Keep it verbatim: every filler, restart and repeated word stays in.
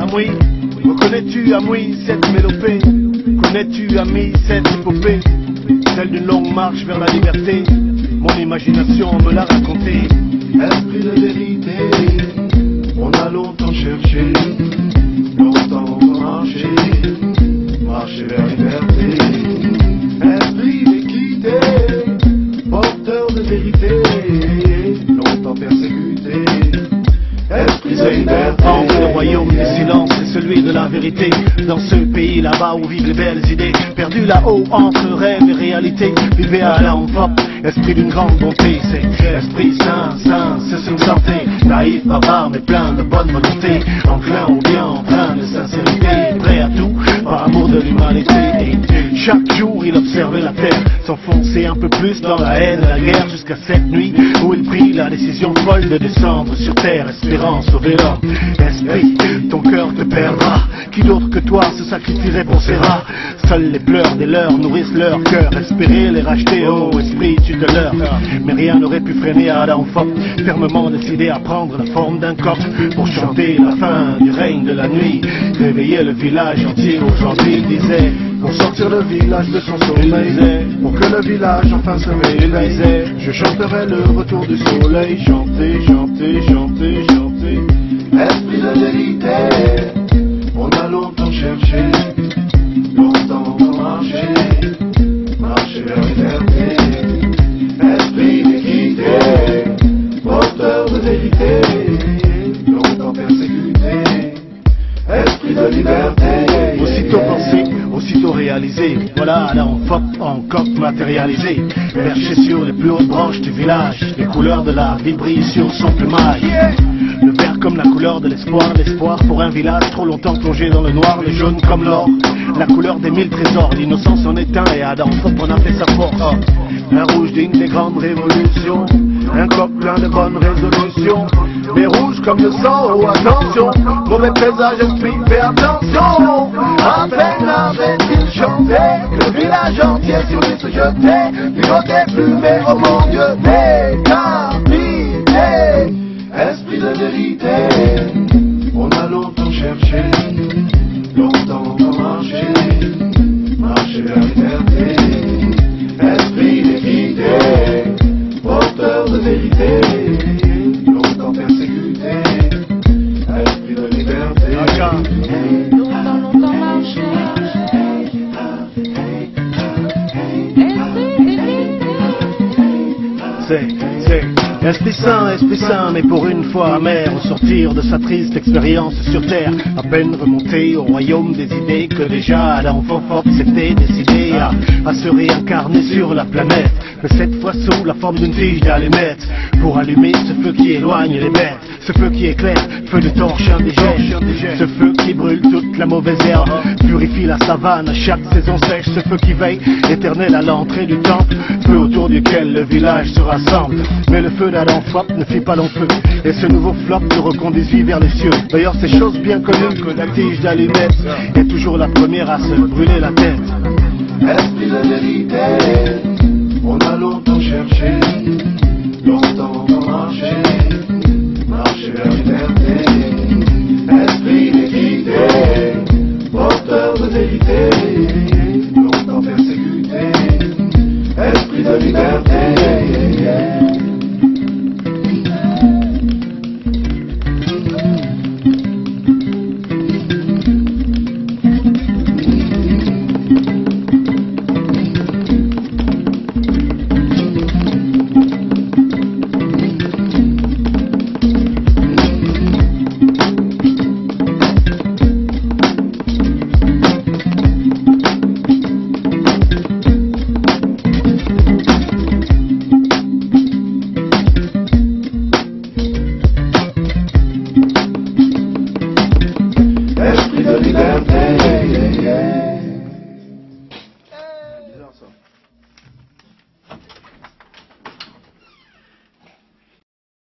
Amouy, reconnais-tu Amouy cette mélopée? Connais-tu Ami cette épopée? Celle d'une longue marche vers la liberté, mon imagination me l'a raconté. Esprit de vérité, on a longtemps cherché, longtemps marché, marché vers la liberté. Esprit d'équité, porteur de vérité, longtemps persécuté. Esprit de liberté. Le royaume du silence, c'est celui de la vérité. Dans ce pays là-bas où vivent les belles idées, perdu là-haut entre rêve et réalité. Vivez à l'enfant, esprit d'une grande bonté. C'est esprit saint, saint, c'est une santé. Naïf, bavard, mais plein de bonne volonté. Enclin au bien, empreint de sincérité. Prêt à tout, par amour de l'humanité. Et chaque jour il observait la terre s'enfoncer un peu plus dans la haine et la guerre. Jusqu'à cette nuit où il prit la décision folle de descendre sur terre, espérant sauver l'homme. Esprit, ton cœur te perdra. Qui d'autre que toi se sacrifierait pour ses rats? Seuls les pleurs des leurs nourrissent leur cœur. Espérer les racheter, oh esprit, tu te leurres. Mais rien n'aurait pu freiner Adam Fop, fermement décidé à prendre la forme d'un coq pour chanter la fin du règne de la nuit. Réveiller le village entier aujourd'hui, il disait, pour sortir le village de son sommeil, pour que le village enfin se réveille, je chanterai le retour du soleil. Chanter, chanter, chanter, chanter. Esprit de vérité, on a longtemps cherché, longtemps marché, marché vers la liberté. Esprit d'équité, porteur de vérité, longtemps persécuté. Esprit de liberté. Aussitôt pensé, aussitôt réalisé, voilà là on Fop encore matérialisé. Perché sur les plus hautes branches du village, les couleurs de la vie brillent sur son plumage. Le vert comme la couleur de l'espoir, l'espoir pour un village trop longtemps plongé dans le noir, le jaune comme l'or, la couleur des mille trésors, l'innocence en est un et Adam Fop en a fait sa force. Un rouge digne des grandes révolutions, un coq plein de bonnes résolutions, mais rouge comme le sang, oh attention, mauvais présage esprit, fais attention. À peine avait-il chanté, le village entier sur lui se jetait, du côté plumé, oh mon Dieu, décapité. Esprit de vérité, on a longtemps cherché, longtemps marché, marché vers la liberté. Esprit d'équité, porteur de vérité, longtemps persécuté. Esprit de liberté. Longtemps, longtemps marché. C'est, c'est Esprit Saint, Esprit Saint, mais pour une fois amer, au sortir de sa triste expérience sur terre, à peine remonté au royaume des idées, que déjà Adam Fop s'était décidé à, à se réincarner sur la planète, mais cette fois sous la forme d'une tige d'allumette, pour allumer ce feu qui éloigne les bêtes, ce feu qui éclaire, feu de torche indigène, ce feu qui brûle toute la mauvaise herbe, purifie la savane à chaque saison sèche, ce feu qui veille, éternel à l'entrée du temple, feu autour duquel le village se rassemble. Mais le feu d'Adam Fop ne fit pas long feu, et ce nouveau flop le reconduisit vers les cieux. D'ailleurs c'est chose bien connue que la tige d'allumette est toujours la première à se brûler la tête. Esprit de vérité, on a longtemps cherché, longtemps marché, marché vers la liberté. Esprit d'équité, porteur de vérité, longtemps persécuté. Esprit de liberté. Esprit de liberté, yeah, yeah.